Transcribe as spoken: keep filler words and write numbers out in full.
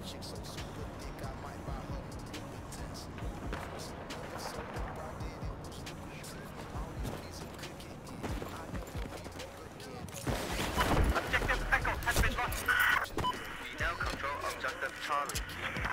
Objective Echo has been lost. We now control Objective Charlie.